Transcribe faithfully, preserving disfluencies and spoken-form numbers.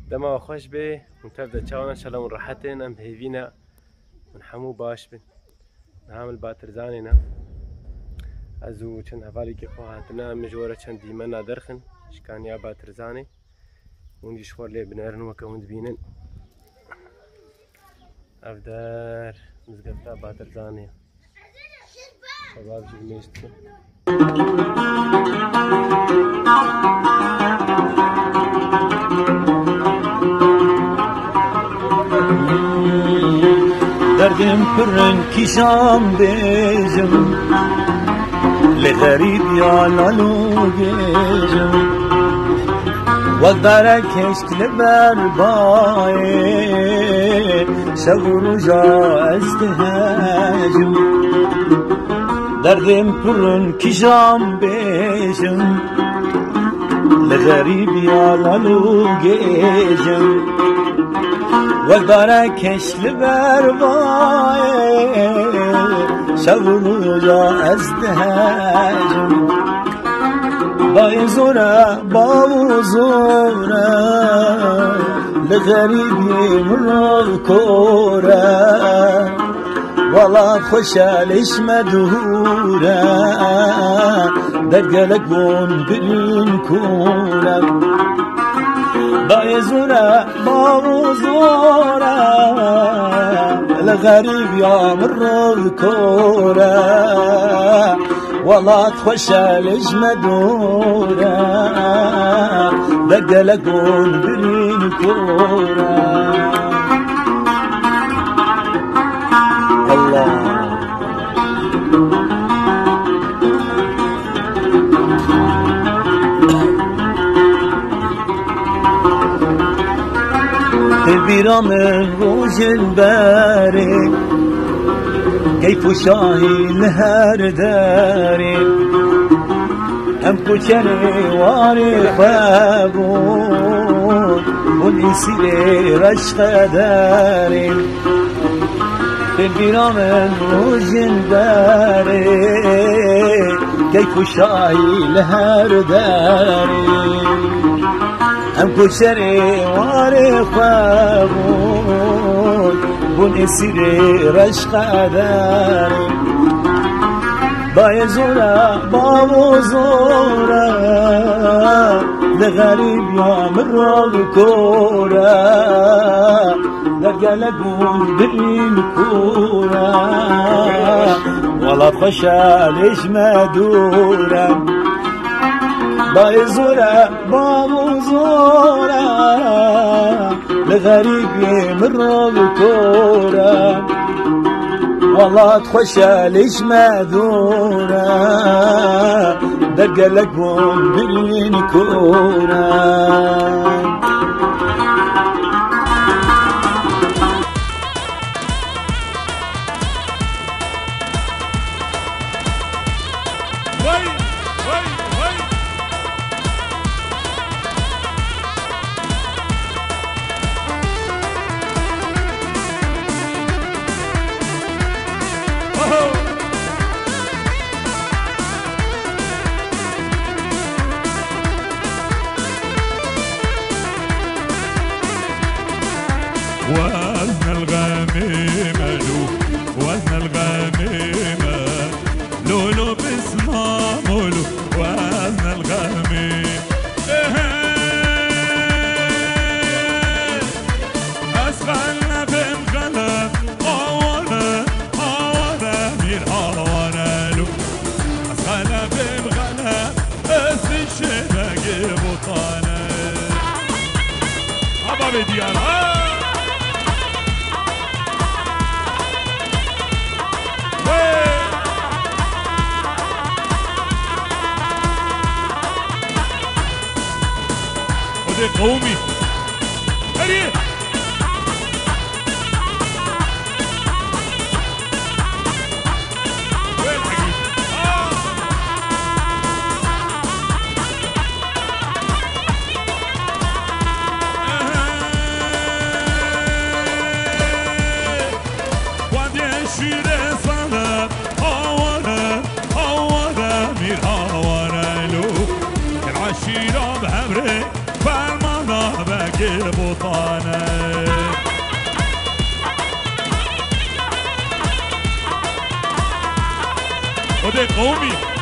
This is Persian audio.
دما خوش به متبدا چاونا شلا من راحتين ام بهيفينا من حمو باش بن نعمل باترزانينا ازو چند حوالی که خواهتنا مجوره چند دیمنا درخن شکانیا باترزاني وندي شوار لي بنارن وكا وند بينن افدار مزقفتا باترزاني شباب جيب ميشتكم دردم پرن کشام بیجم لغریب یا لالو گیجم وقت داره کشک لبر بای شب و روزا استهاجم دردم پرن کشام بیجم لغریب یا لالو گیجم وقت داره کشل بربای شب و روزا از دهجم بای زوره باو زوره لغریبی مرو کوره والا خوشالش مدوره در گلک بون برین کوره بای زوره باو زوره الغريب يا مرو كوره والله تخشالج مدوره دقلقون برين كوره الله تبيرا من روج الباري كيف شاهي الهر داري هم كشري واري خابون ونسيري رشق داري تبيرا من روج الباري كيف شاهي الهر داري هم كشري واري خابون بون اسيري رشق داري باي زورا بابو زورا لغريب يا مرو الكورة لقلقون برين كورة والله خشالش مدورة باي زورا بابو زورا لغريب يمر الكورة والله تخشالش ماذورة دقلقون بين كورة وزن الغميمة لو وزن الغميمة لولو بسمة مولو وزن الغميمة أسخلنا بمغلب أولا أولا مير أولا لو أسخلنا بمغلب أسفشنا جيبوطانا أبا بديانا قومي هريه وين حقيقي آه. وادي الشير صلاه هوانا هوانا مير هوانا لو العشيره بعمري فرمانا بقي بوطانه خدي قومي